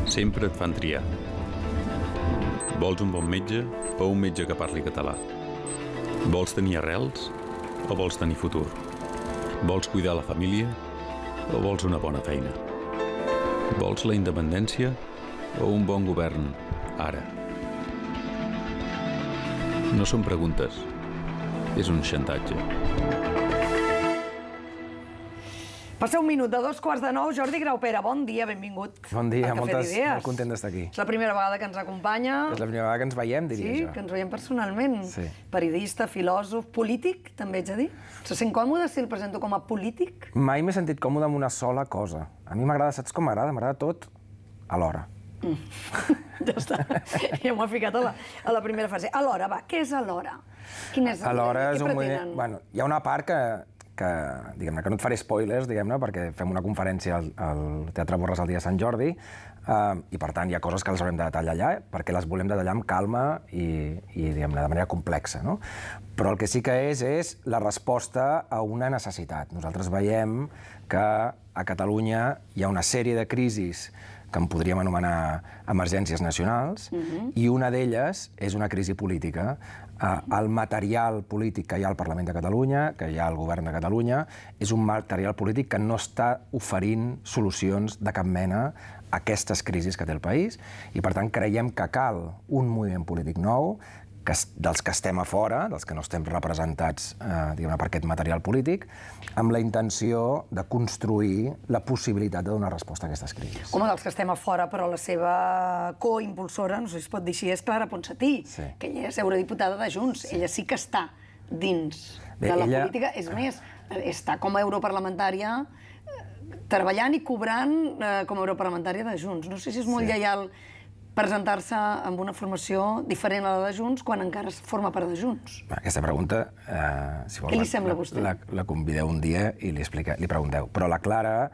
sempre et fan triar. Vols un bon metge o un metge que parli català? Vols tenir arrels o vols tenir futur? Vols cuidar la família o vols una bona feina? Vols la independència o un bon govern ara? No són preguntes, és un xantatge. Passa un minut de 2:15. Jordi Graupera, bon dia, benvingut. Bon dia, molt content d'estar aquí. És la primera vegada que ens acompanya. És la primera vegada que ens veiem, diria jo. Sí, que ens veiem personalment. Sí. Periodista, filòsof, polític, també ets a dir? Se sent còmode si el presento com a polític? Mai m'he sentit còmode amb una sola cosa. A mi m'agrada, saps com m'agrada? M'agrada tot alhora. Ja està, ja m'ho ha ficat a la primera fase. Alhora, va, què és alhora? Quin és Alhora és què un pretenen? moviment... Bueno, hi ha una part que diguem-ne, que no et faré spoilers, diguem-ne, perquè fem una conferència al Teatre Borràs el dia de Sant Jordi, i per tant hi ha coses que les haurem de detallar allà, perquè les volem detallar amb calma i diguem-ne, de manera complexa, no? Però el que sí que és la resposta a una necessitat. Nosaltres veiem que a Catalunya hi ha una sèrie de crisis que en podríem anomenar emergències nacionals, i una d'elles és una crisi política. El material polític que hi ha al Parlament de Catalunya, que hi ha al Govern de Catalunya, és un material polític que no està oferint solucions de cap mena a aquestes crisis que té el país, i per tant creiem que cal un moviment polític nou, dels que estem a fora, dels que no estem representats per aquest material polític, amb la intenció de construir la possibilitat de donar resposta a aquestes crisis. Home, dels que estem a fora, però la seva coimpulsora, no sé si es pot dir així, és Clara Ponsatí, que ella és eurodiputada de Junts. Ella sí que està dins de la política. És més, està com a europarlamentària treballant i cobrant com a europarlamentària de Junts. No sé si és molt lleial presentar-se amb una formació diferent a la de Junts quan encara forma part de Junts. Aquesta pregunta, si vol, què li sembla a vostè? La convideu un dia i li pregunteu. Però la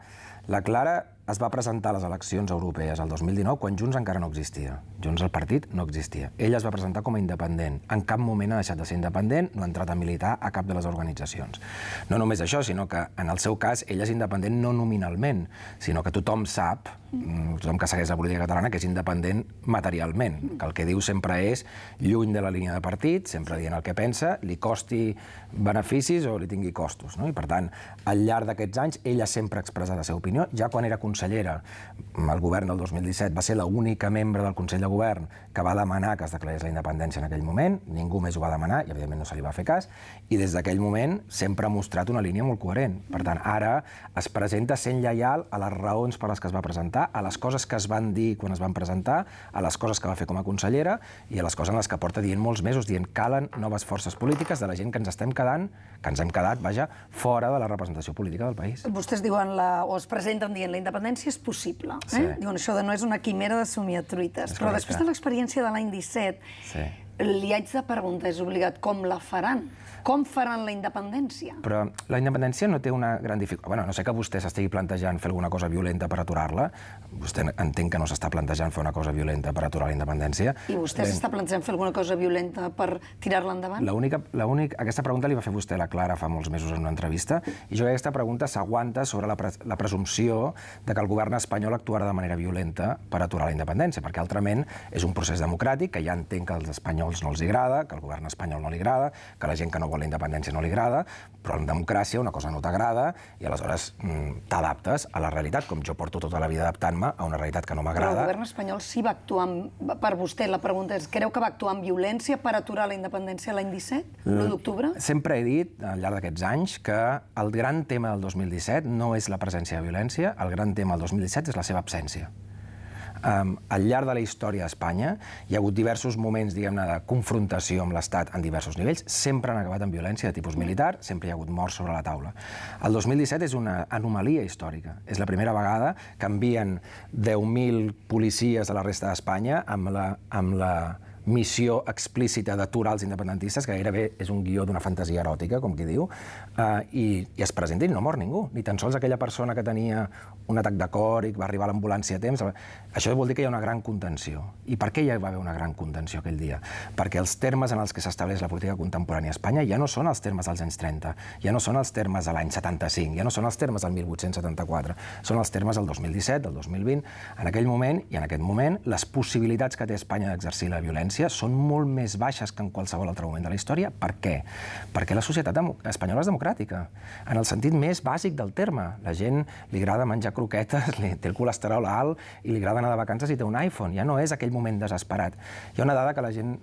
Clara es va presentar a les eleccions europees el 2019 quan Junts encara no existia. Junts, el partit, no existia. Ella es va presentar com a independent. En cap moment ha deixat de ser independent, no ha entrat a militar a cap de les organitzacions. No només això, sinó que en el seu cas ella és independent no nominalment, sinó que tothom sap, tothom que segueix la política catalana, que és independent materialment, que el que diu sempre és lluny de la línia de partit, sempre dient el que pensa, li costi beneficis o li tingui costos. I per tant, al llarg d'aquests anys, ella sempre ha expressat la seva opinió. Ja quan era consellera al govern del 2017 va ser l'única membre del Consell de Govern que va demanar que es declarés la independència en aquell moment, ningú més ho va demanar i evidentment no se li va fer cas, i des d'aquell moment sempre ha mostrat una línia molt coherent. Per tant, ara es presenta sent lleial a les raons per les que es va presentar, a les coses que es van dir quan es van presentar, a les coses que va fer com a consellera i a les coses en les que porta dient molts mesos, dient calen noves forces polítiques de la gent que ens estem quedant, que ens hem quedat, vaja, fora de la representació política del país. Vostès diuen, o es presenten dient la independència és possible. Diuen això de no és una quimera de somiatruites. Però després de l'experiència de l'any 17, li haig de preguntar, és obligat, com la faran? Com faran la independència? Però la independència no té una gran dificultat. Bueno, no sé que vostè s'estigui plantejant fer alguna cosa violenta per aturar-la. Vostè entenc que no s'està plantejant fer una cosa violenta per aturar la independència. I vostè s'està plantejant fer alguna cosa violenta per tirar-la endavant? Aquesta pregunta li va fer vostè a la Clara fa molts mesos en una entrevista, i jo crec que aquesta pregunta s'aguanta sobre la presumpció de que el govern espanyol actuarà de manera violenta per aturar la independència, perquè altrament és un procés democràtic que ja entenc que als espanyols no els agrada, que al govern espanyol no li agrada, que la gent que no vol la independència no li agrada, però en democràcia una cosa no t'agrada i aleshores t'adaptes a la realitat, com jo porto tota la vida adaptant-me a una realitat que no m'agrada. Però el govern espanyol sí va actuar, per vostè, la pregunta és, creu que va actuar amb violència per aturar la independència l'any 17, l'1 d'octubre? Sempre he dit, al llarg d'aquests anys, que el gran tema del 2017 no és la presència de violència, el gran tema del 2017 és la seva absència. Al llarg de la història d'Espanya hi ha hagut diversos moments, diguem-ne, de confrontació amb l'Estat en diversos nivells, sempre han acabat amb violència de tipus militar, sempre hi ha hagut morts sobre la taula. El 2017 és una anomalia històrica. És la primera vegada que envien 10.000 policies a la resta d'Espanya amb la missió explícita d'aturar els independentistes, que gairebé és un guió d'una fantasia eròtica, com qui diu, i es presenta i no mor ningú. Ni tan sols aquella persona que tenia un atac de cor i que va arribar a l'ambulància a temps. Això vol dir que hi ha una gran contenció. I per què hi va haver una gran contenció aquell dia? Perquè els termes en els que s'estableix la política contemporània a Espanya ja no són els termes dels anys 30, ja no són els termes de l'any 75, ja no són els termes del 1874, són els termes del 2017, del 2020. En aquell moment i en aquest moment, les possibilitats que té Espanya d'exercir la violència són molt més baixes que en qualsevol altre moment de la història. Per què? Perquè la societat espanyola és democràtica, en el sentit més bàsic del terme. La gent li agrada menjar croquetes, té el colesterol alt i li agrada anar de vacances i té un iPhone. Ja no és aquell moment desesperat. Hi ha una dada que la gent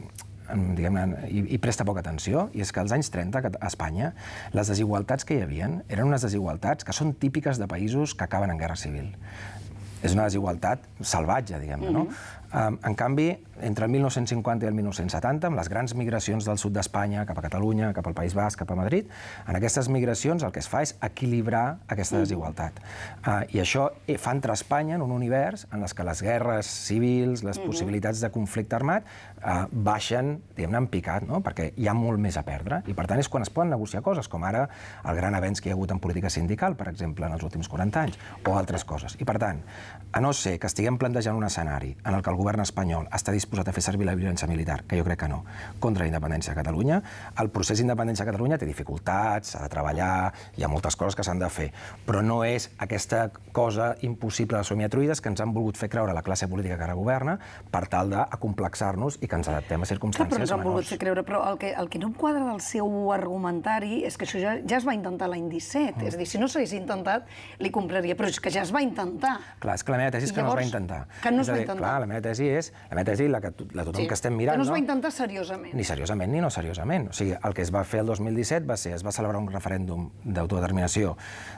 hi presta poca atenció, i és que als anys 30 a Espanya les desigualtats que hi havia eren unes desigualtats que són típiques de països que acaben en guerra civil. És una desigualtat salvatge, diguem-ne, no? En canvi, entre el 1950 i el 1970, amb les grans migracions del sud d'Espanya cap a Catalunya, cap al País Basc, cap a Madrid, en aquestes migracions el que es fa és equilibrar aquesta desigualtat. I això fa entrar Espanya en un univers en què les guerres civils, les possibilitats de conflicte armat, baixen, diguem-ne, en picat, perquè hi ha molt més a perdre. I per tant és quan es poden negociar coses, com ara el gran avenç que hi ha hagut en política sindical, per exemple, en els últims 40 anys, o altres coses. I per tant, a no ser que estiguem plantejant un escenari en el que el govern espanyol està disposat a fer servir la violència militar, que jo crec que no, contra la independència de Catalunya, el procés d'independència de Catalunya té dificultats, s'ha de treballar, hi ha moltes coses que s'han de fer, però no és aquesta cosa impossible de somiatruïdes que ens han volgut fer creure la classe política que ara governa per tal d'acomplexar-nos i que ens adaptem a circumstàncies menors. Però ens han volgut fer creure, però el que no em quadra del seu argumentari és que això ja es va intentar l'any 17, és a dir, si no s'hagués intentat, li compraria, però és que ja es va intentar. Clar, és que la meva tesi és que no es va intentar. Que no es va intentar. Clar, la meva tesi és, la que tothom que estem mirant... Que no es va intentar seriosament. Ni seriosament ni no seriosament. O sigui, el que es va fer el 2017 es va celebrar un referèndum d'autodeterminació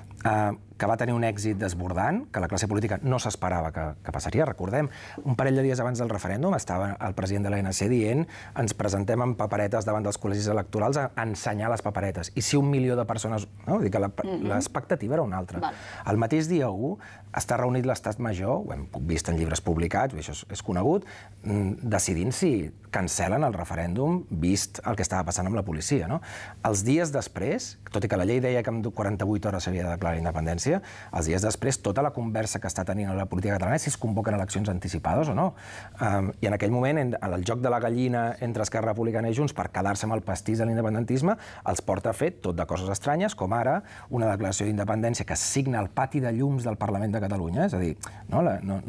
que va tenir un èxit desbordant, que la classe política no s'esperava que passaria. Recordem, un parell de dies abans del referèndum estava el president de l'ANC dient ens presentem amb paperetes davant dels col·legis electorals a ensenyar les paperetes. I si 1 milió de persones... Vull dir que l'expectativa era una altra. El mateix dia 1 està reunit l'Estat Major, ho hem vist en llibres publicats, això és conegut, decidint si cancel·len el referèndum vist el que estava passant amb la policia. Els dies després, tot i que la llei deia que en 48 hores s'havia de declarar la independència, els dies després tota la conversa que està tenint la política catalana és si es convoquen eleccions anticipades o no. I en aquell moment, en el joc de la gallina entre Esquerra Republicana i Junts per quedar-se amb el pastís de l'independentisme, els porta a fer tot de coses estranyes, com ara una declaració d'independència que es signa al pati de llums del Parlament de Catalunya, és a dir, no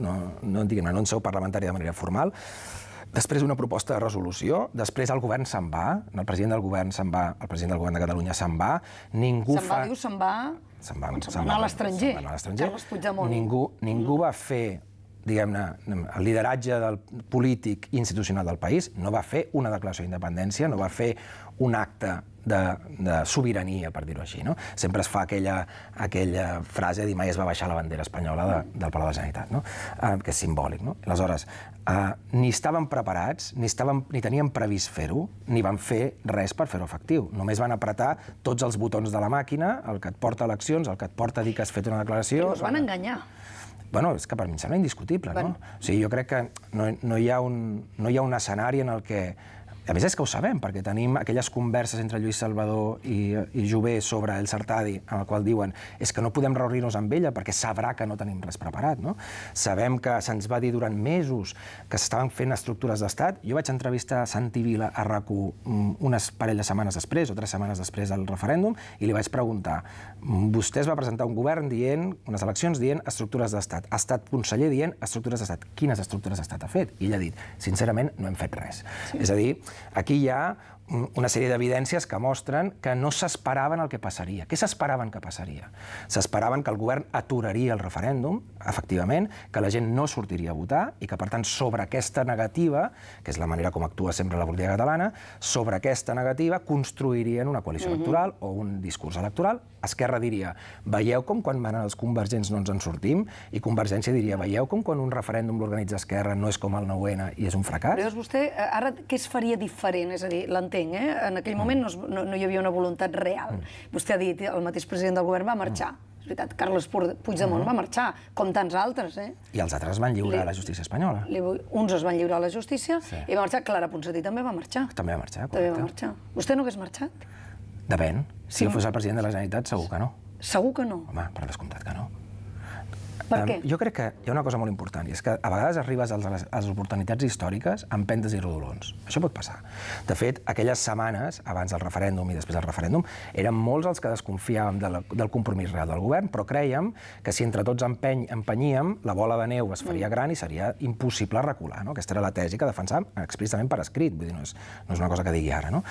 en seu parlamentari de manera formal, després una proposta de resolució, després el govern se'n va, el president del govern se'n va, el president del govern de Catalunya se'n va, ningú fa... Se'n va a l'estranger, Carles Puigdemont. Ningú va fer, diguem-ne, el lideratge del polític i institucional del país, no va fer una declaració d'independència, no va fer un acte de sobirania, per dir-ho així. Sempre es fa aquella frase de dir mai es va baixar la bandera espanyola del Palau de la Generalitat, que és simbòlic. Aleshores, ni estaven preparats, ni tenien previst fer-ho, ni van fer res per fer-ho efectiu. Només van apretar tots els botons de la màquina, el que et porta a eleccions, el que et porta a dir que has fet una declaració... Però us van enganyar. Bueno, és que per mi em sembla indiscutible, no? O sigui, jo crec que no hi ha un escenari en el que... A més, és que ho sabem, perquè tenim aquelles converses entre Lluís Salvador i Jové sobre el Sartadi, en el qual diuen és que no podem reunir-nos amb ella perquè sabrà que no tenim res preparat. Sabem que se'ns va dir durant mesos que s'estaven fent estructures d'estat. Jo vaig entrevistar Santi Vila a RAC1 unes parelles de setmanes després o 3 setmanes després del referèndum i li vaig preguntar, vostè es va presentar un govern dient, unes eleccions dient estructures d'estat. Ha estat conseller dient estructures d'estat. Quines estructures d'estat ha fet? I ell ha dit, sincerament, no hem fet res. És a dir, aquí hi ha una sèrie d'evidències que mostren que no s'esperaven el que passaria. Què s'esperaven que passaria? S'esperaven que el govern aturaria el referèndum, efectivament, que la gent no sortiria a votar i que, per tant, sobre aquesta negativa, que és la manera com actua sempre la política catalana, sobre aquesta negativa construirien una coalició electoral o un discurs electoral. Esquerra diria, veieu com quan manen els convergents no ens en sortim? I Convergència diria, veieu com quan un referèndum l'organitza Esquerra no és com el 9-N i és un fracàs? Però vostè, ara, què es faria diferent? És a dir, l'entenc, en aquell moment no hi havia una voluntat real. Vostè ha dit, el mateix president del govern va marxar. És veritat, Carles Puigdemont va marxar, com tants altres, eh? I els altres van lliurar a la justícia espanyola. Uns es van lliurar a la justícia i va marxar. Clara Ponsatí també va marxar. També va marxar, També va correcte. marxar. Vostè no hagués marxat? Depèn. Si fos el president de la Generalitat, segur que no. Segur que no. Home, per descomptat que no. Per què? Jo crec que hi ha una cosa molt important, i és que a vegades arribes a les oportunitats històriques amb empentes i rodolons. Això pot passar. De fet, aquelles setmanes, abans del referèndum i després del referèndum, eren molts els que desconfiàvem del compromís real del govern, però crèiem que si entre tots empenyíem, la bola de neu es faria gran i seria impossible recular. Aquesta era la tesi que defensàvem explícitament per escrit, vull dir, no és una cosa que digui ara.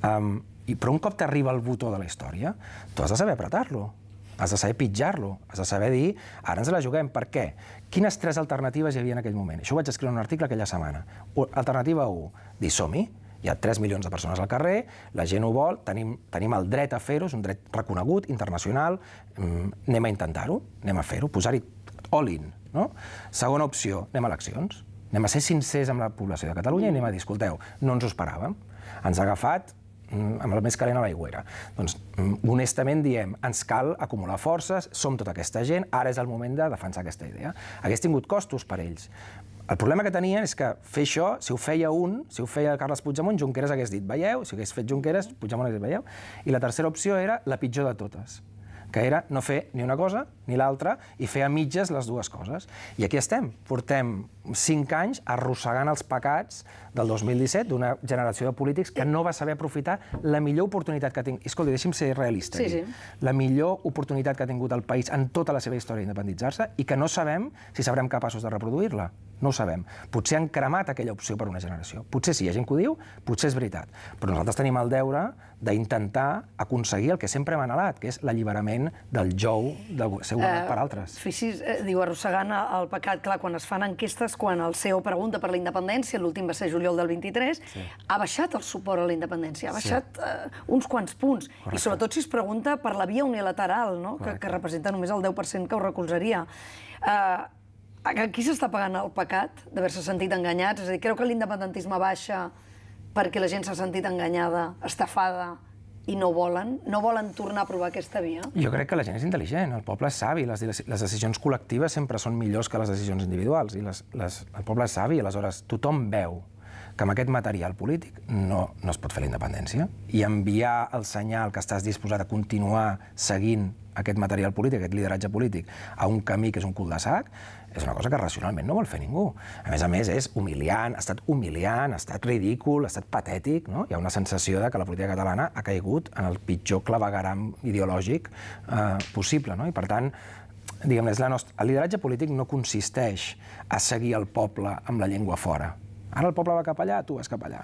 Però un cop t'arriba el botó de la història, tu has de saber apretar-lo. Has de saber pitjar-lo, has de saber dir, ara ens la juguem, per què? Quines 3 alternatives hi havia en aquell moment? Això ho vaig escriure en un article aquella setmana. Alternativa 1, dir som-hi, hi ha 3 milions de persones al carrer, la gent ho vol, tenim el dret a fer-ho, és un dret reconegut, internacional, anem a intentar-ho, anem a fer-ho, posar-hi all in. Segona opció, anem a eleccions, anem a ser sincers amb la població de Catalunya i anem a dir, escolteu, no ens ho esperàvem, ens ha agafat amb el més calent a l'aigüera. Doncs, honestament diem, ens cal acumular forces, som tota aquesta gent, ara és el moment de defensar aquesta idea. Hagués tingut costos per ells. El problema que tenien és que fer això, si ho feia Carles Puigdemont, Junqueras hagués dit, veieu? Si hagués fet Junqueras, Puigdemont hagués dit, veieu? I la tercera opció era la pitjor de totes, que era no fer ni una cosa ni l'altra i fer a mitges les dues coses. I aquí estem. Portem 5 anys arrossegant els pecats del 2017 d'una generació de polítics que no va saber aprofitar la millor oportunitat que ha tingut. Escolta, deixi'm ser realista aquí. La millor oportunitat que ha tingut el país en tota la seva història d'independitzar-se i que no sabem si sabrem capaços de reproduir-la. No ho sabem. Potser han cremat aquella opció per una generació. Potser sí, hi ha gent que ho diu, potser és veritat. Però nosaltres tenim el deure d'intentar aconseguir el que sempre hem anhelat, que és l'alliberament del jou del ser governat per altres. Fixi's, diu, arrossegant el pecat, clar, quan es fan enquestes, quan el CEO pregunta per la independència, l'últim va ser juliol del 23, ha baixat el suport a la independència, ha baixat uns quants punts. I sobretot si es pregunta per la via unilateral, que representa només el 10% que ho recolzaria. Aquí s'està pagant el pecat d'haver-se sentit enganyats? És a dir, creu que l'independentisme baixa perquè la gent s'ha sentit enganyada, estafada, i no volen tornar a provar aquesta via? Jo crec que la gent és intel·ligent, el poble és savi, les decisions col·lectives sempre són millors que les decisions individuals, i el poble és savi, aleshores tothom veu que amb aquest material polític no es pot fer la independència, i enviar el senyal que estàs disposat a continuar seguint aquest material polític, aquest lideratge polític, a un camí que és un cul de sac, és una cosa que racionalment no vol fer ningú. A més, és humiliant, ha estat humiliant, ha estat ridícul, ha estat patètic, no? Hi ha una sensació de que la política catalana ha caigut en el pitjor clavegueram ideològic possible, no? I per tant, diguem-ne, el lideratge polític no consisteix a seguir el poble amb la llengua fora. Ara el poble va cap allà, tu vas cap allà.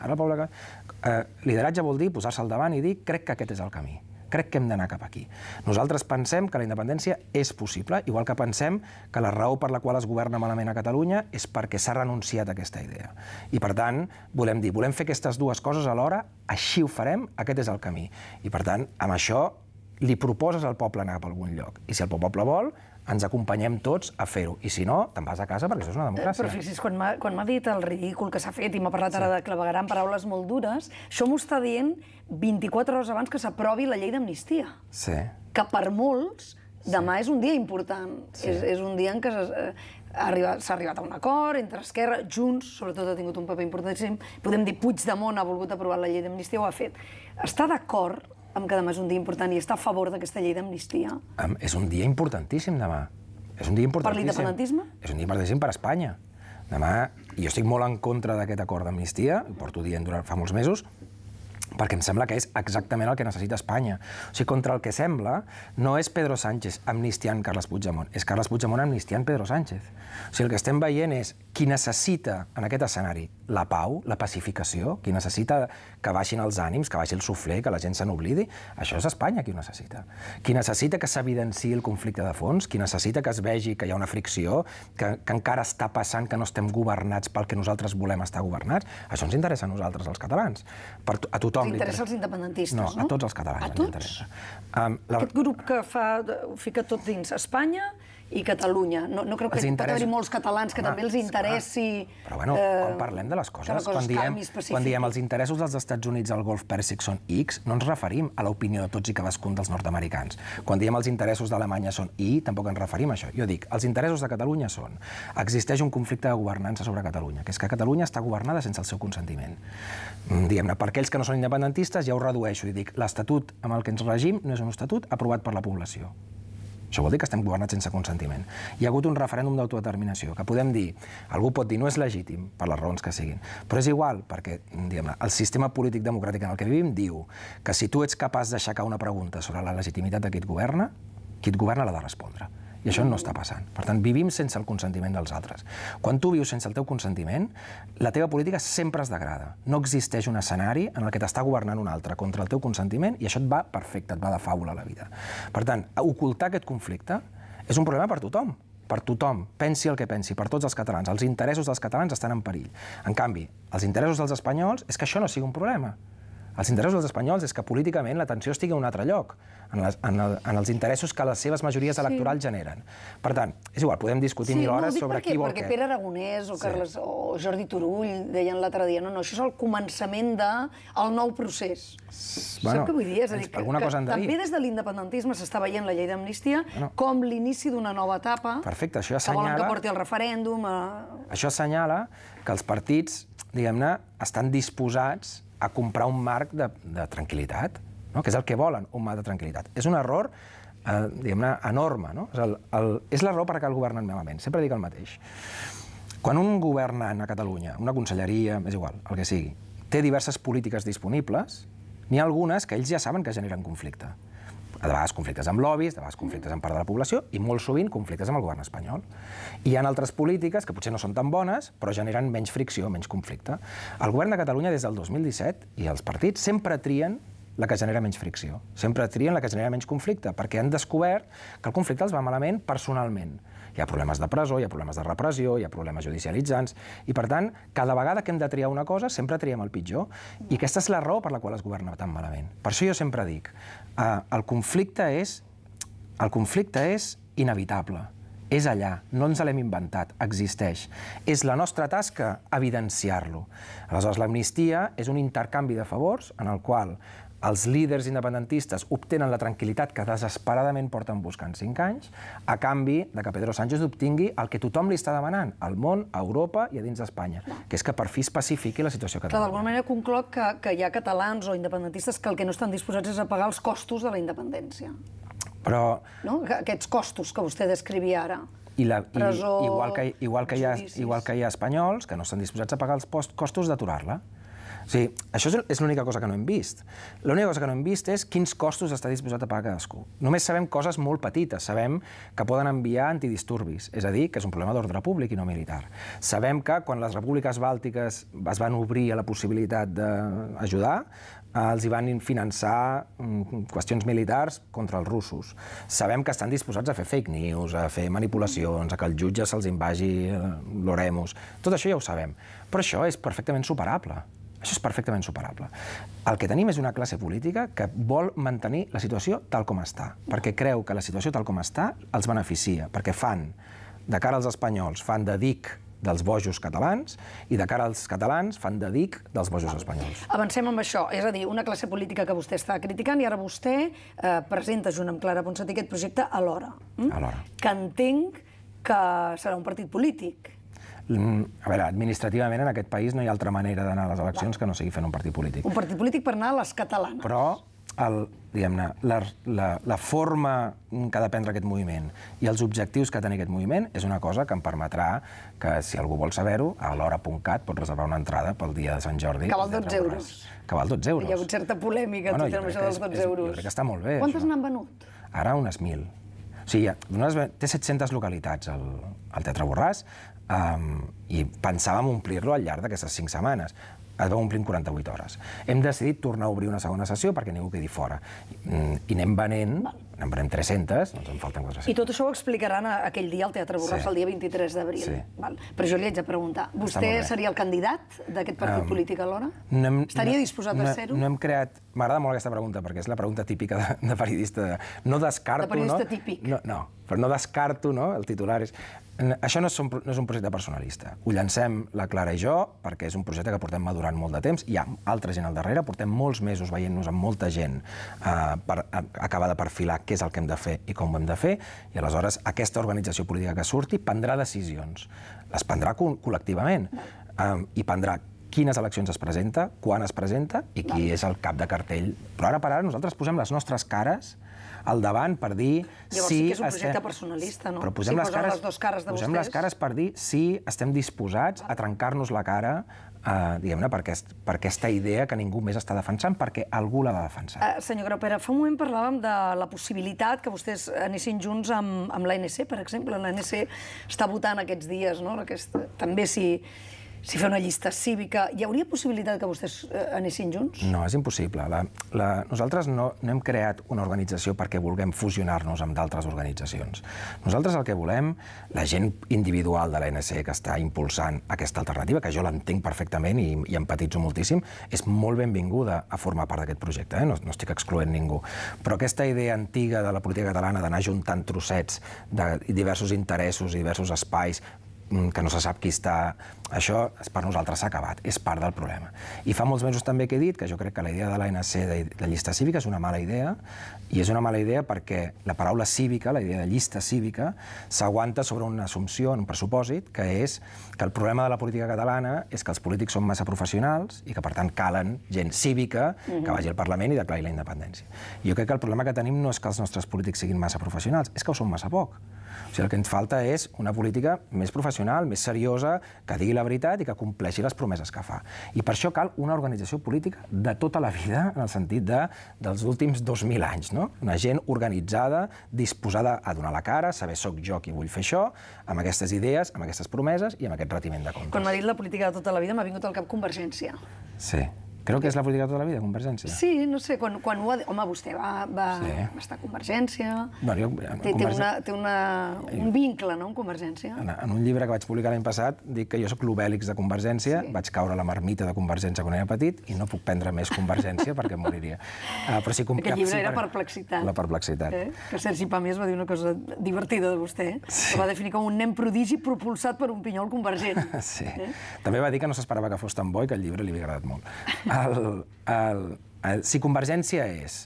Lideratge vol dir posar-se al davant i dir crec que aquest és el camí. Crec que hem d'anar cap aquí. Nosaltres pensem que la independència és possible, igual que pensem que la raó per la qual es governa malament a Catalunya és perquè s'ha renunciat a aquesta idea. I per tant, volem fer aquestes dues coses alhora, així ho farem, aquest és el camí. I per tant, amb això li proposes al poble anar cap a algun lloc. I si el poble vol, ens acompanyem tots a fer-ho. I si no, te'n vas a casa perquè això és una democràcia. Però fixi's, quan m'ha dit el ridícul que s'ha fet i m'ha parlat ara de clavegueram, paraules molt dures, això m'ho està dient 24 hores abans que s'aprovi la llei d'amnistia. Sí. Que per molts demà és un dia important. És un dia en què s'ha arribat a un acord entre Esquerra, Junts, sobretot ha tingut un paper importantíssim. Podem dir Puigdemont ha volgut aprovar la llei d'amnistia, ho ha fet. Està d'acord amb que demà és un dia important i està a favor d'aquesta llei d'amnistia? És un dia importantíssim, demà. És un dia importantíssim. Per l'independentisme? És un dia importantíssim per Espanya. Demà, jo estic molt en contra d'aquest acord d'amnistia, ho porto dient fa molts mesos, perquè em sembla que és exactament el que necessita Espanya. O sigui, contra el que sembla, no és Pedro Sánchez amnistiant Carles Puigdemont, és Carles Puigdemont amnistiant Pedro Sánchez. O sigui, el que estem veient és qui necessita, en aquest escenari, la pau, la pacificació, qui necessita que baixin els ànims, que baixi el suflé, que la gent se n'oblidi, això és Espanya qui ho necessita. Qui necessita que s'evidenciï el conflicte de fons, qui necessita que es vegi que hi ha una fricció, que encara està passant que no estem governats pel que nosaltres volem estar governats, això ens interessa a nosaltres, els catalans. A tothom li interessa als independentistes, no? No, a tots els catalans ens interessa. Aquest grup que ho fica tot dins Espanya i Catalunya. No crec que pot haver-hi molts catalans que també els interessi... Però bueno, quan parlem de les coses, quan diem els interessos dels Estats Units al Golf Pèrsic són X, no ens referim a l'opinió de tots i cadascun dels nord-americans. Quan diem els interessos d'Alemanya són Y, tampoc ens referim a això. Jo dic, els interessos de Catalunya són: existeix un conflicte de governança sobre Catalunya, que és que Catalunya està governada sense el seu consentiment. Diguem-ne, per aquells que no són independentistes, ja ho redueixo i dic, l'estatut amb el que ens regim no és un estatut aprovat per la població. Això vol dir que estem governats sense consentiment. Hi ha hagut un referèndum d'autodeterminació, que podem dir, algú pot dir no és legítim, per les raons que siguin, però és igual, perquè el sistema polític democràtic en el que vivim diu que si tu ets capaç d'aixecar una pregunta sobre la legitimitat de qui et governa l'ha de respondre. I això no està passant. Per tant, vivim sense el consentiment dels altres. Quan tu vius sense el teu consentiment, la teva política sempre es degrada. No existeix un escenari en el que t'està governant un altre contra el teu consentiment i això et va perfecte, et va de faula a la vida. Per tant, ocultar aquest conflicte és un problema per tothom. Per tothom, pensi el que pensi, per tots els catalans. Els interessos dels catalans estan en perill. En canvi, els interessos dels espanyols és que això no sigui un problema. Els interessos dels espanyols és que políticament l'atenció estigui a un altre lloc, en els interessos que les seves majories electorals generen. Per tant, és igual, podem discutir mil hores sobre qui vol què. Perquè Pere Aragonès o Jordi Turull deien l'altre dia, no, això és el començament del nou procés. Saps què vull dir? És a dir, que també des de l'independentisme s'està veient la llei d'amnistia com l'inici d'una nova etapa que volen que porti el referèndum. Això assenyala que els partits, diguem-ne, estan disposats a comprar un marc de tranquil·litat, que és el que volen, un marc de tranquil·litat. És un error, diguem-ne, enorme. És l'error per què el governen malament. Sempre dic el mateix. Quan un governant a Catalunya, una conselleria, és igual, el que sigui, té diverses polítiques disponibles, n'hi ha algunes que ells ja saben que generen conflicte. De vegades conflictes amb lobbies, de vegades conflictes amb part de la població i molt sovint conflictes amb el govern espanyol. I hi ha altres polítiques que potser no són tan bones, però generen menys fricció, menys conflicte. El govern de Catalunya des del 2017 i els partits sempre trien la que genera menys fricció, sempre trien la que genera menys conflicte, perquè han descobert que el conflicte els va malament personalment. Hi ha problemes de presó, hi ha problemes de repressió, hi ha problemes judicialitzants, i per tant, cada vegada que hem de triar una cosa, sempre triem el pitjor. I aquesta és la raó per la qual es governa tan malament. Per això jo sempre dic, el conflicte és inevitable, és allà, no ens l'hem inventat, existeix. És la nostra tasca evidenciar-lo. Aleshores, l'amnistia és un intercanvi de favors en el qual els líders independentistes obtenen la tranquil·litat que desesperadament porten buscant 5 anys a canvi de que Pedro Sánchez obtingui el que tothom li està demanant, al món, a Europa i a dins d'Espanya, que és que per fi es pacifiqui la situació catalana. D'alguna manera concloc que hi ha catalans o independentistes que el que no estan disposats és a pagar els costos de la independència. Però... Aquests costos que vostè descrivia ara. Presó, judicis... Igual que hi ha espanyols que no estan disposats a pagar els costos d'aturar-la. O sigui, això és l'única cosa que no hem vist. L'única cosa que no hem vist és quins costos està disposat a pagar cadascú. Només sabem coses molt petites. Sabem que poden enviar antidisturbis, és a dir, que és un problema d'ordre públic i no militar. Sabem que quan les repúbliques bàltiques es van obrir a la possibilitat d'ajudar, els hi van finançar qüestions militars contra els russos. Sabem que estan disposats a fer fake news, a fer manipulacions, a que el jutge se'ls invagi l'oremus. Tot això ja ho sabem. Però això és perfectament superable. Això és perfectament superable. El que tenim és una classe política que vol mantenir la situació tal com està, perquè creu que la situació tal com està els beneficia, perquè fan, de cara als espanyols, fan de dic dels bojos catalans i de cara als catalans fan de dic dels bojos espanyols. Avancem amb això, és a dir, una classe política que vostè està criticant i ara vostè presenta junt amb Clara Ponsatí aquest projecte Alhora. Alhora. Que entenc que serà un partit polític. A veure, administrativament en aquest país no hi ha altra manera d'anar a les eleccions que no sigui fent un partit polític. Un partit polític per anar a les catalanes. Però, diguem-ne, la forma que ha de prendre aquest moviment i els objectius que ha de tenir aquest moviment és una cosa que em permetrà que, si algú vol saber-ho, a l'hora.cat pot reservar una entrada pel dia de Sant Jordi. Que val 12 euros. Que val 12 euros. Hi ha hagut certa polèmica tot amb això dels 12 euros. Jo crec que està molt bé. Quantes n'han venut? Ara unes 1.000. O sigui, té 700 localitats al Teatre Borràs i pensàvem omplir-lo al llarg d'aquestes 5 setmanes. es va omplir en 48 hores. Hem decidit tornar a obrir una segona sessió perquè ningú quedi fora. I anem venent 300, doncs en falten 400. I tot això ho explicaran aquell dia al Teatre Borràs, el dia 23 d'abril. Però jo li haig de preguntar, vostè seria el candidat d'aquest partit polític alhora? Estaria disposat a ser-ho? No hem creat... M'agrada molt aquesta pregunta, perquè és la pregunta típica de periodista. No descarto... De periodista típic. No, però no descarto, el titular és... Això no és un projecte personalista. Ho llancem la Clara i jo perquè és un projecte que portem madurant molt de temps. Hi ha altra gent al darrere, portem molts mesos veient-nos amb molta gent per acabar de perfilar què és el que hem de fer i com ho hem de fer, i aleshores aquesta organització política que surti prendrà decisions. Les prendrà col·lectivament i prendrà quines eleccions es presenta, quan es presenta i qui és el cap de cartell. Però ara per ara nosaltres posem les nostres cares al davant per dir si... Llavors sí que és un projecte personalista, no? Però posem les cares per dir si estem disposats a trencar-nos la cara, diguem-ne, per aquesta idea que ningú més està defensant, perquè algú l'ha de defensar. Senyor Graupera, fa un moment parlàvem de la possibilitat que vostès anessin junts amb l'ANC, per exemple. L'ANC està votant aquests dies, no? També si fer una llista cívica, hi hauria possibilitat que vostès anessin junts? No, és impossible. Nosaltres no hem creat una organització perquè vulguem fusionar-nos amb d'altres organitzacions. Nosaltres el que volem, la gent individual de l'ANC que està impulsant aquesta alternativa, que jo l'entenc perfectament i empatitzo moltíssim, és molt benvinguda a formar part d'aquest projecte, no estic excloent ningú. Però aquesta idea antiga de la política catalana d'anar juntant trossets de diversos interessos i diversos espais que no se sap qui està... Això per nosaltres s'ha acabat, és part del problema. I fa molts mesos també que he dit que jo crec que la idea de l'ANC de llista cívica és una mala idea, i és una mala idea perquè la paraula cívica, la idea de llista cívica, s'aguanta sobre una assumpció, un pressupòsit, que és que el problema de la política catalana és que els polítics són massa professionals i que, per tant, calen gent cívica que vagi al Parlament i declari la independència. I jo crec que el problema que tenim no és que els nostres polítics siguin massa professionals, és que ho són massa poc. O sigui, el que ens falta és una política més professional, més seriosa, que digui la veritat i que compleixi les promeses que fa. I per això cal una organització política de tota la vida, en el sentit dels últims 2.000 anys, no? Una gent organitzada, disposada a donar la cara, saber soc jo qui vull fer això, amb aquestes idees, amb aquestes promeses i amb aquest retiment de comptes. Quan m'ha dit la política de tota la vida m'ha vingut al cap Convergència. Sí. Creu que és la política de tota la vida, Convergència? Sí, no sé, quan ho ha... Home, vostè va estar a Convergència... Té un vincle, no?, amb Convergència. En un llibre que vaig publicar l'any passat dic que jo soc l'Obèlix de Convergència, vaig caure a la marmita de Convergència quan era petit i no puc prendre més Convergència perquè moriria. Aquest llibre era Perplexitat. La Perplexitat. Que Sergi Pàmies va dir una cosa divertida de vostè, que va definir com un nen prodigi propulsat per un pinyol convergent. Sí. També va dir que no s'esperava que fos tan bo i que el llibre li havia agradat molt. Si Convergència és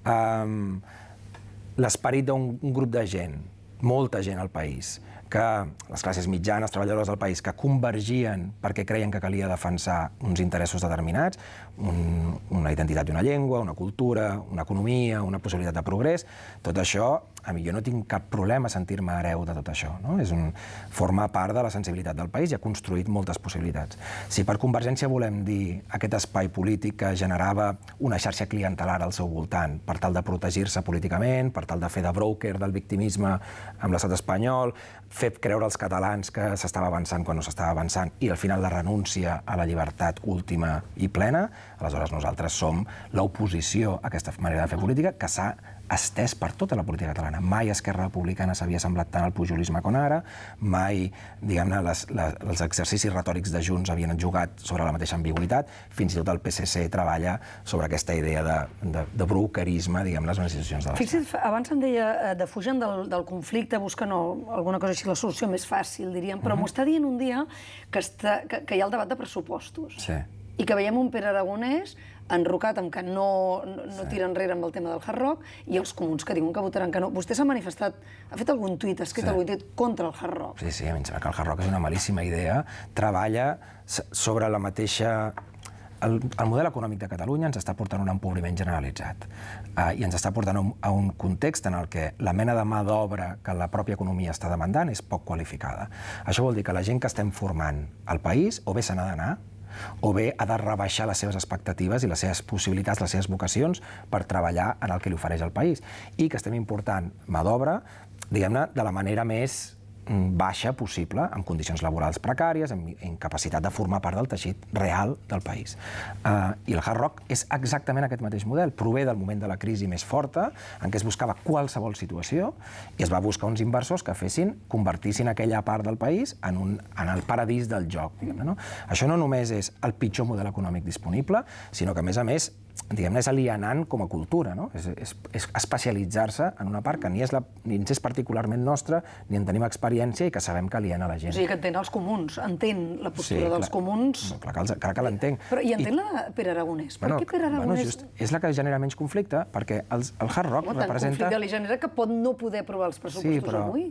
l'esperit d'un grup de gent, molta gent al país, que les classes mitjanes, treballadores del país, que convergien perquè creien que calia defensar uns interessos determinats, una identitat i una llengua, una cultura, una economia, una possibilitat de progrés, tot això, a mi jo no tinc cap problema a sentir-me hereu de tot això, no? Forma part de la sensibilitat del país i ha construït moltes possibilitats. Si per Convergència volem dir aquest espai polític que generava una xarxa clientelar al seu voltant per tal de protegir-se políticament, per tal de fer de broker del victimisme amb l'estat espanyol, fer creure als catalans que s'estava avançant quan no s'estava avançant i al final la renúncia a la llibertat última i plena, aleshores nosaltres som l'oposició a aquesta manera de fer política que s'ha estès per tota la política catalana. Mai Esquerra Republicana s'havia semblat tant al pujolisme com ara, mai, diguem-ne, els exercicis retòrics de Junts havien jugat sobre la mateixa ambigüitat, fins i tot el PSC treballa sobre aquesta idea de brokerisme, diguem-ne, les institucions de l'Estat. Fixi's, abans em deia, defugen del conflicte, busquen alguna cosa així, la solució més fàcil, diríem, però m'ho està dient un dia que hi ha el debat de pressupostos. Sí. I que veiem un Pere Aragonès enrocat amb que no tira enrere amb el tema del Hard Rock i els comuns que diuen que votaran que no. Vostè s'ha manifestat, ha fet algun tuit, ha escrit algun tuit contra el Hard Rock. Sí, a mi em sembla que el Hard Rock és una malíssima idea. Treballa sobre la mateixa... El model econòmic de Catalunya ens està portant un empobriment generalitzat i ens està portant a un context en el que la mena de mà d'obra que la pròpia economia està demandant és poc qualificada. Això vol dir que la gent que estem formant al país o bé se n'ha d'anar o bé ha de rebaixar les seves expectatives i les seves possibilitats, les seves vocacions per treballar en el que li ofereix el país. I que estem important mà d'obra, diguem-ne, de la manera més baixa possible, amb condicions laborals precàries, amb incapacitat de formar part del teixit real del país. I el Hard Rock és exactament aquest mateix model. Prové del moment de la crisi més forta, en què es buscava qualsevol situació, i es va buscar uns inversors que convertissin aquella part del país en el paradís del joc. Això no només és el pitjor model econòmic disponible, sinó que, a més, és alienant com a cultura, és especialitzar-se en una part que ni ens és particularment nostra, ni en tenim experiència i que sabem que aliena la gent. O sigui, que entén els comuns, entén la postura dels comuns... Clar que l'entenc. Però i entén la Pere Aragonès? Per què Pere Aragonès... És la que genera menys conflicte, perquè el Hard Rock representa... Conflicte li genera que pot no poder aprovar els pressupostos avui.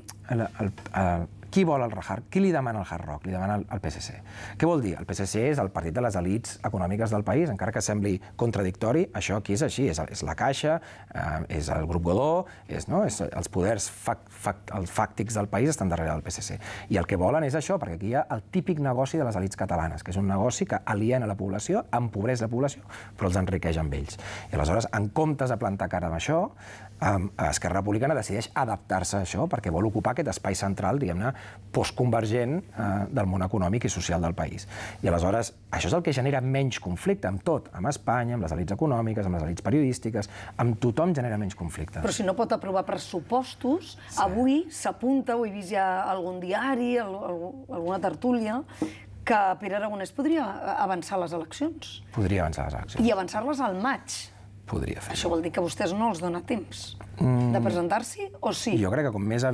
Qui vol el Hard Rock? Qui li demana el Hard Rock? Li demana el PSC. Què vol dir? El PSC és el partit de les elits econòmiques del país, encara que sembli contradictori, això aquí és així, és la Caixa, és el Grup Godó, els poders fàctics del país estan darrere del PSC. I el que volen és això, perquè aquí hi ha el típic negoci de les elits catalanes, que és un negoci que aliena la població, empobreix la població, però els enriqueix amb ells. I aleshores, en comptes de plantar cara amb això, Esquerra Republicana decideix adaptar-se a això perquè vol ocupar aquest espai central, diguem-ne, postconvergent del món econòmic i social del país. I aleshores, això és el que genera menys conflicte amb tot, amb Espanya, amb les elits econòmiques, amb les elits periodístiques, amb tothom genera menys conflicte. Però si no pot aprovar pressupostos, avui s'apunta, ho he vist ja a algun diari, alguna tertúlia, que Pere Aragonès podria avançar les eleccions. Podria avançar les eleccions. I avançar-les al maig. Podria fer. Això vol dir que a vostès no els dona temps de presentar-s'hi, o sí? Jo crec que com més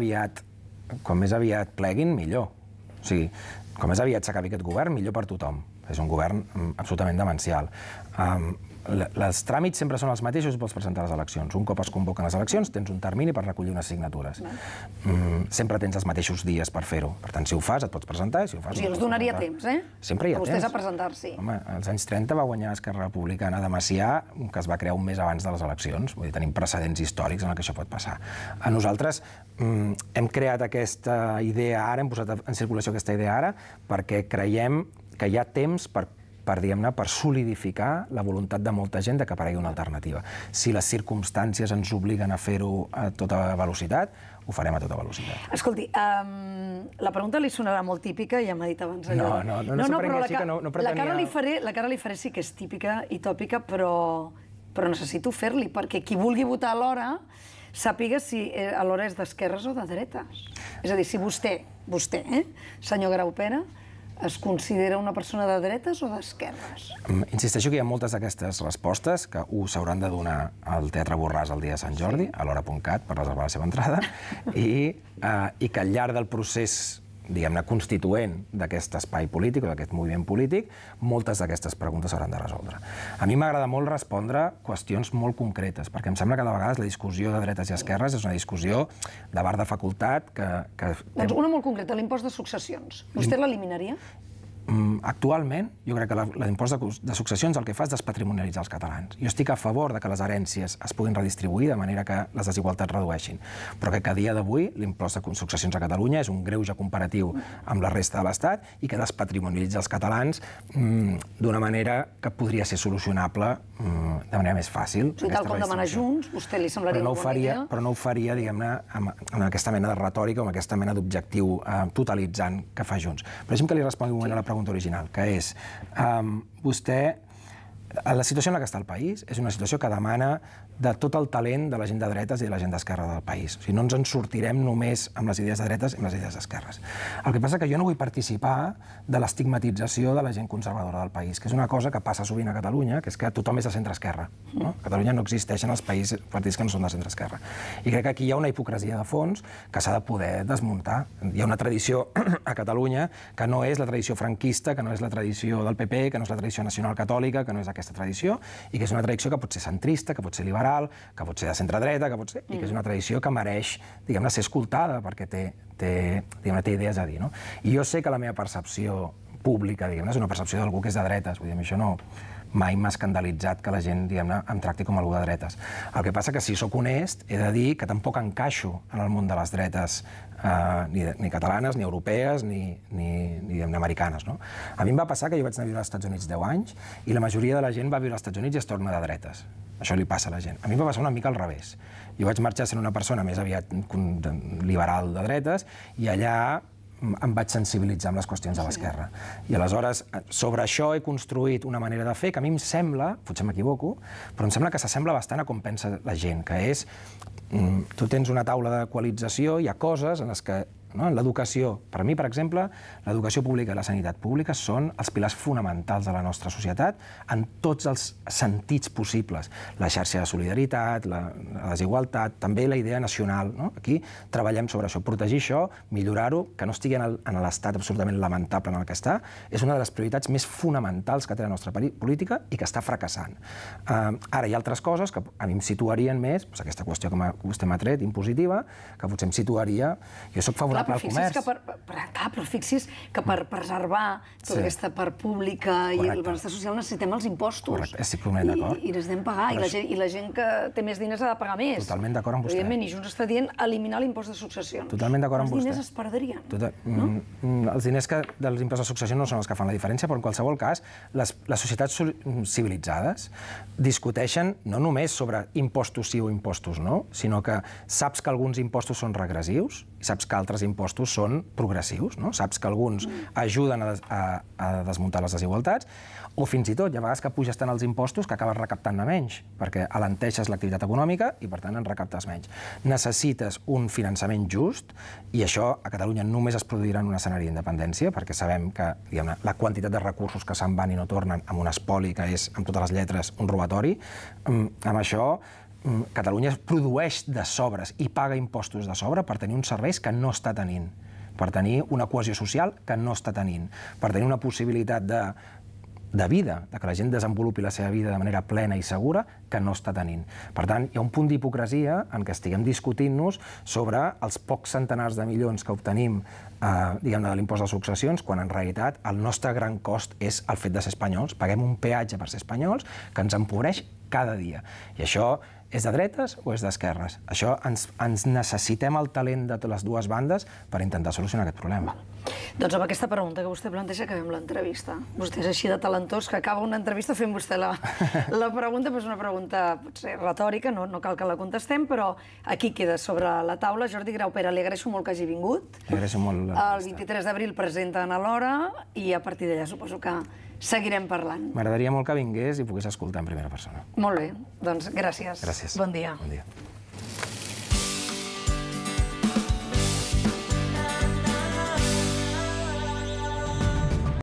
aviat pleguin, millor. O sigui, com més aviat s'acabi aquest govern, millor per tothom. És un govern absolutament demencial. Els tràmits sempre són els mateixos i pots presentar les eleccions. Un cop es convoquen les eleccions, tens un termini per recollir unes signatures. Sempre tens els mateixos dies per fer-ho. Per tant, si ho fas, et pots presentar. Si ho fas, o sigui, els donaria temps, Sempre hi ha temps. Vostès a presentar-s'hi. Home, als anys 30 va guanyar Esquerra Republicana de Macià, que es va crear un mes abans de les eleccions. Vull dir, tenim precedents històrics en què això pot passar. A nosaltres hem creat aquesta idea ara, hem posat en circulació aquesta idea ara, perquè creiem que hi ha temps per solidificar la voluntat de molta gent que aparegui una alternativa. Si les circumstàncies ens obliguen a fer-ho a tota velocitat, ho farem a tota velocitat. Escolti, la pregunta li sonarà molt típica, ja m'ha dit abans allò. No s'ho prengui així, que no pretenia... La cara li faré sí que és típica i tòpica, però necessito fer-li, perquè qui vulgui votar alhora sàpiga si alhora és d'esquerres o de dretes. És a dir, si vostè, senyor Graupera, es considera una persona de dretes o d'esquerres? Insisteixo que hi ha moltes d'aquestes respostes que s'hauran de donar al Teatre Borràs el dia de Sant Jordi, a l'hora.cat, per reservar la seva entrada, i que al llarg del procés, diguem-ne, constituent d'aquest espai polític o d'aquest moviment polític, moltes d'aquestes preguntes s'hauran de resoldre. A mi m'agrada molt respondre qüestions molt concretes, perquè em sembla que de vegades la discussió de dretes i esquerres és una discussió de bar de facultat que... Doncs una molt concreta, l'impost de successions. Vostè l'eliminaria? Actualment, jo crec que l'impost de successions el que fa és despatrimonialitzar els catalans. Jo estic a favor que les herències es puguin redistribuir de manera que les desigualtats redueixin, però que a dia d'avui l'impost de successions a Catalunya és un greuge comparatiu amb la resta de l'Estat i que despatrimonialitza els catalans d'una manera que podria ser solucionable de manera més fàcil. O sigui, tal com demana Junts, vostè li semblaria una bona idea? Però no ho faria, diguem-ne, amb aquesta mena de retòrica o amb aquesta mena d'objectiu totalitzant que fa Junts. Però deixi'm que li respongui un moment a la pregunta original, que és, vostè, la situació en la que està el país és una situació que demana de tot el talent de la gent de dretes i de la gent d'esquerra del país. O sigui, no ens en sortirem només amb les idees de dretes i amb les idees d'esquerres. El que passa és que jo no vull participar de l'estigmatització de la gent conservadora del país, que és una cosa que passa sovint a Catalunya, que és que tothom és de centre-esquerra. A Catalunya no existeixen els partits que no són de centre-esquerra. I crec que aquí hi ha una hipocresia de fons que s'ha de poder desmuntar. Hi ha una tradició a Catalunya que no és la tradició franquista, que no és la tradició del PP, que no és la tradició nacional catòlica, que no és aquesta tradició, i que és una tradició que pot ser centrista, que pot ser liberal, que pot ser de centre-dreta, i que és una tradició que mereix, diguem-ne, ser escoltada, perquè té idees a dir. I jo sé que la meva percepció pública, diguem-ne, és una percepció d'algú que és de dretes. Vull dir, això no... Mai m'ha escandalitzat que la gent, diguem-ne, em tracti com algú de dretes. El que passa que, si sóc honest, he de dir que tampoc encaixo en el món de les dretes ni catalanes, ni europees, ni diguem-ne, americanes. A mi em va passar que jo vaig anar a viure als Estats Units 10 anys i la majoria de la gent va viure als Estats Units i es torna de dretes. Això li passa a la gent. A mi em va passar una mica al revés. Jo vaig marxar sent una persona més aviat liberal de dretes i allà em vaig sensibilitzar amb les qüestions de l'esquerra. I aleshores, sobre això he construït una manera de fer que a mi em sembla, potser m'equivoco, però em sembla que s'assembla bastant a com pensa la gent, que és, tu tens una taula d'equalització, hi ha coses en les que en l'educació, per mi, per exemple, l'educació pública i la sanitat pública són els pilars fonamentals de la nostra societat en tots els sentits possibles. La xarxa de solidaritat, la desigualtat, també la idea nacional. Aquí treballem sobre això, protegir això, millorar-ho, que no estigui en l'estat absolutament lamentable en el que està, és una de les prioritats més fonamentals que té la nostra política i que està fracassant. Ara, hi ha altres coses que a mi em situarien més, aquesta qüestió que vostè m'ha tret, impositiva, que potser em situaria... Jo soc favorable al comerç. Però fixi's que per preservar tota aquesta part pública i el benestar social necessitem els impostos. Correcte, estic completament d'acord. I necessitem pagar, i la gent que té més diners ha de pagar més. Totalment d'acord amb vostè. Evidentment, i Junts està dient eliminar l'impost de successions. Totalment d'acord amb vostè. Els diners es perdrien. Els diners dels imposts de successió no són els que fan la diferència, però en qualsevol cas, les societats civilitzades discuteixen no només sobre impostos sí o impostos no, sinó que saps que alguns impostos són regressius i saps que altres impostos són progressius, no? Saps que alguns ajuden a desmuntar les desigualtats, o fins i tot, hi ha vegades que puges tant els impostos que acabes recaptant-ne menys, perquè alenteixes l'activitat econòmica i, per tant, en recaptes menys. Necessites un finançament just, i això a Catalunya només es produirà en un escenari d'independència, perquè sabem que la quantitat de recursos que se'n van i no tornen amb un espoli que és, amb totes les lletres, un robatori. Amb això, Catalunya produeix de sobres i paga impostos de sobre per tenir uns serveis que no està tenint, per tenir una cohesió social que no està tenint, per tenir una possibilitat de vida, de que la gent desenvolupi la seva vida de manera plena i segura, que no està tenint. Per tant, hi ha un punt d'hipocresia en què estiguem discutint-nos sobre els pocs centenars de milions que obtenim de l'impost de successions, quan en realitat el nostre gran cost és el fet de ser espanyols. Paguem un peatge per ser espanyols que ens empobreix cada dia. I això és de dretes o és d'esquerres? Això ens necessitem el talent de les dues bandes per intentar solucionar aquest problema. Doncs amb aquesta pregunta que vostè planteja acabem l'entrevista. Vostè és així de talentós que acaba una entrevista fent vostè la pregunta, però és una pregunta potser retòrica, no cal que la contestem, però aquí queda sobre la taula. Jordi Graupera, li agraeixo molt que hagi vingut. Li agraeixo molt. El 23 d'abril presenten a l'Hora i a partir d'allà suposo que seguirem parlant. M'agradaria molt que vingués i pogués escoltar en primera persona. Molt bé, doncs gràcies. Gràcies. Bon dia. Bon dia.